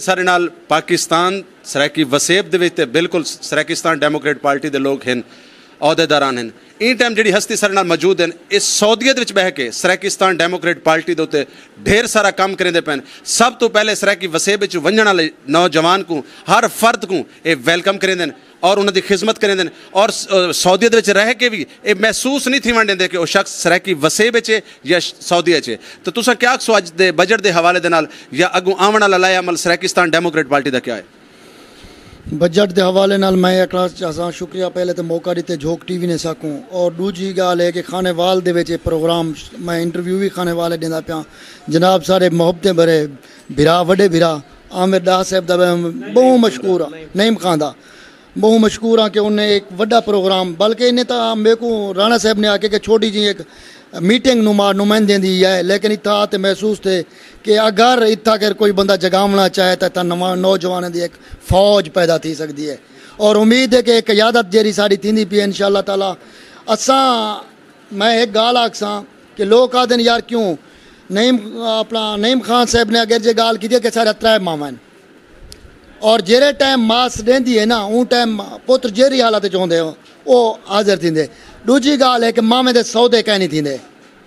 सारे नाल पाकिस्तान सराकी वसेब दे विच बिल्कुल सराकिस्तान डेमोक्रेट पार्टी के लोग हैं, अहदेदारान हैं। इन टाइम जी हस्ती सारे नाल मौजूद हैं, इस सऊदीयत विच बह के सराकिस्तान डेमोक्रेट पार्टी के उत्ते ढेर सारा काम करेंदे पैन। सब तो पहले सराकी वसेब विच वंजण वाले नौजवान को, हर फर्द को ये वेलकम करेंदे और उन्होंने खिदमत करेंदे और सऊदीयत विच रह के भी ये महसूस नहीं थी देंदे कि वह शख्स सराकी वसेब च या सऊदीया च। तो तुसा क्या आखसो अज दे बजट के हवाले दे नाल या अगू आवन वाला लाया अमल सराकिस्तान डेमोक्रेट पार्टी का क्या है? बजट के हवाले नाल मैं आखना चाहता शुक्रिया पहले तो मौका दिते झोंक टीवी ने सकूँ। और दूजी गाल है कि खानेवाल दे विच प्रोग्राम मैं इंटरव्यू भी खानेवाल देंदा पिया। जनाब सारे मुहब्बतें भरे भिरा वड्डे भिरा आमिर डाह साहब का बहुत मशहूर आ, नईम खान का बहुत मशहूर हाँ कि उन्हें एक वड्डा प्रोग्राम, बल्कि इन्हें तो मेरे को राणा साहब ने आके कि छोटी जी एक मीटिंग नुमाइंदे दी है, लेकिन इतना आते महसूस थे कि अगर इतना अगर कोई बंदा जगावना चाहे तो नौजवानों की एक फौज पैदा थी सकती है। और उम्मीद है कि एक क़यादत जी साड़ी थी पी इंशाअल्लाह ताला। असा मैं एक गाल आखसा कि लोग आदन यार क्यों नईम खान साहब ने अगर जो गाल की कि सारे 3 मावा और जेरे टाइम मास देंदी है ना उन टाइम पुत्र जेरी हालत चाहते हो वो हाजिर थींदे। दूजी गाल है कि मामे दे सौदे कहीं नहीं थींदे।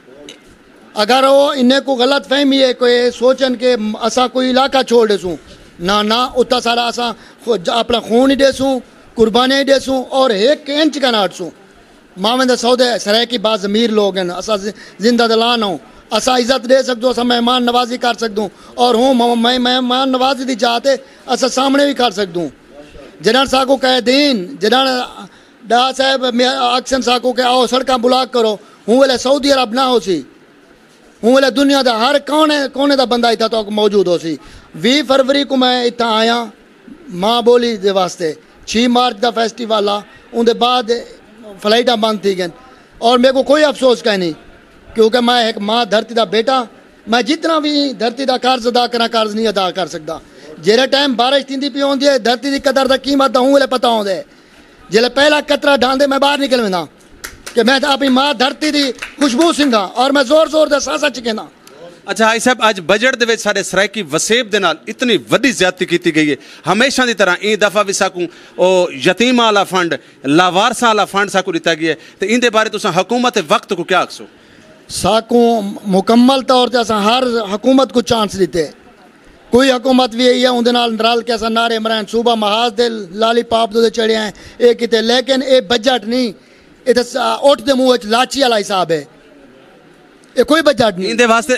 अगर वो इन्हें को गलत फहमी है कोई सोचन के असा कोई इलाका छोड़ देसूँ ना उतना सारा असा अपना खून ही देसूँ, कुर्बानी देसूँ और एक इंच का ना हटसूँ। मामे दे सौदे सराय की बात ज़मीर लोग हैं, असा जिंदा दलान हो, असा इज्जत दे सकते, असा मेहमान नवाजी कर सकूँ और हूँ मैं मेहमान नवाजी की चाहते असा सामने भी कर सकूँ। जनान साकू कह दीन जनान डा साहब अक्सन साकू के आओ सड़क ब्लॉक करो, हूँ वेले सऊदी अरब ना हो सी, हूँ वेले दुनिया का हर कोने का बंदा इतना तो मौजूद हो सी। 20 फरवरी को मैं इतना आया माँ बोली दे वास्ते, 6 मार्च का फेस्टिवल आ, उनके बाद फ्लाइटा बंद थी गई और मेरे को कोई अफसोस कह नहीं, क्योंकि मैं एक माँ धरती का बेटा, मैं जितना भी धरती का कर्ज अदा करा कर्ज नहीं अदा कर सकता। जेरे टाइम बारिश थी पी आँदी है धरती की कदर का कीमत हूँ वेले पता होंगे, जिले पहला कतरा ढांदे मैं बाहर निकल वेंदा कि मैं अपनी माँ धरती की खुशबू सिंगा और मैं जोर जोर से सांसा चिकेंदा। अच्छा आई साहब अज बजट दे विच साडे सराकी वसेब दे नाल इतनी वड्डी ज्यादती की गई है, हमेशा की तरह ई दफा भी साकू यतीमा वाला फंड लावारसा वाला फंड साकू दिता गया है, तो इंदे बारे तुसां हुकूमत वक्त को क्या आखसो? साकू मुकम्मल तौर पर असा हर हुकूमत को चांस दिते, कोई हुकूमत भी यही है उनके नाल रल के असा नारे मरान सूबा महाज दे लाली पाप दे चढ़े हैं ये किते, लेकिन ये बजट नहीं, ये तो उठ दे मुँह लाची वाला हिसाब है, ये कोई बजट नहीं। इंदे वास्ते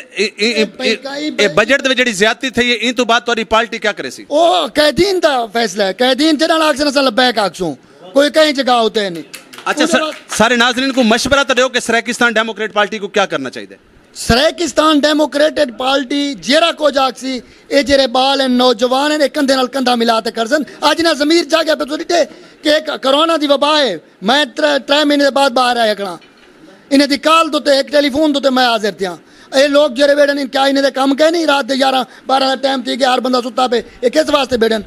ए बजट दे जेडी ज्यादती थई है इन तो बात तोरी पार्टी क्या करे सी? ओ कैदीन दा फैसला है, कैदीन जनाल आक्सन असल बैक आक्सू कोई कहीं जगह होते नहीं। अच्छा सारे नाज़रीन को मशवरा तो दो कि सराकिस्तान डेमोक्रेट पार्टी को क्या करना चाहिए? सराकिस्तान डेमोक्रेटेड पार्टी जेरा को जागसी ए जेरे बाल नौजवान ने कंधे नाल कंधा मिलाते करसन। आज ना जमीर जागे पे तो कि कोरोना की वबा है, मैं 3 महीने बाद बाहर आया करा इन्हें दी कॉल तो एक टेलीफोन तो मैं हाजिर था। ये लोग जेरे बेड़न क्या इन्हें कम कह नहीं रात 11-12 टाइम थी कि हर बंदा सुता पे ये किस वास्ते बेड़न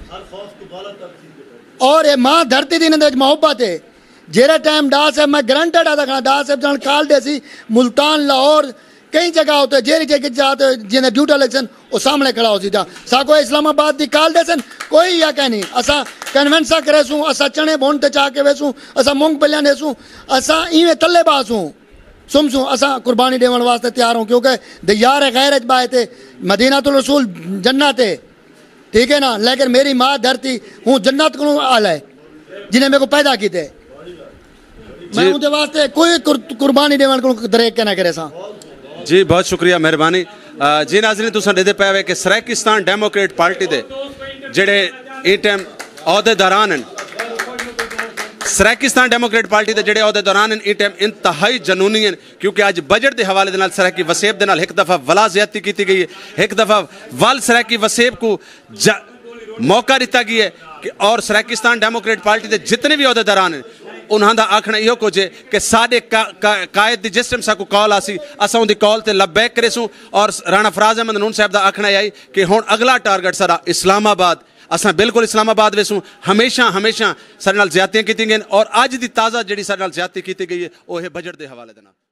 और ये माँ धरती दी इन्हें मोहब्बत है। जेरे टाइम डा साहब मैं गारंटेड आता खड़ा डा साहब जन कॉल दे सी मुल्तान लाहौर कई जगह होते जेरी जगह जाते जिन्हें ड्यूटा इलेक्शन वो सामने खड़ा हो सीधा साको इस्लामाबाद की कॉल दे सन कोई या कह नहीं असा कन्वेंसा करे सूँ असा चने भूनते चाह के वेसूँ असा मूंगफलियां देसूँ असा इवें तले बासूँ सुमसूँ असा कुर्बानी देवन वास्ते तैयार हूँ, क्योंकि दयार गैर बाए थे मदीनातुल रसूल जन्नत है, ठीक है ना, लेकिन मेरी माँ धरती हूँ जन्नत को आला है जिन्हें मेरे को पैदा की थे, मैं उनके वास्ते कोई कुर्बानी देवन को दरेक के ना करे सा। जी बहुत शुक्रिया मेहरबानी जी। नाज़रीन तुसां दे पाए कि सराकिस्तान डेमोक्रेट पार्टी दे जेड़े इस टाइम अहदेदारान हैं, सराकिस्तान डेमोक्रेट पार्टी के जेड़े अहदेदारान हैं इस टाइम इंतहाई जनूनी हैं, क्योंकि आज बजट के हवाले दे नाल सराकी वसेब दे नाल एक दफ़ा वला ज्यादती की गई है, एक दफ़ा वल सराकी वसेब को मौका दिता गया है कि और सराकिस्तान डेमोक्रेट पार्टी के जितने भी अहदेदारान हैं उन्होंने आखना यो कुछ है कि साढ़े कायद की जिस टाइम साकू कॉल आसी असा उनकी कॉल से लबैक करेसूँ और राणा फराज अहमद नून साहब का आखना आई कि हुण अगला टारगेट सारा इस्लामाबाद, असा बिल्कुल इस्लामाबाद वेसूँ हमेशा हमेशा सारे नाल ज्यादतियां की गई और अज की ताज़ा जी सारे नाल ज्यादती की गई है वह है बजट के हवाले देना।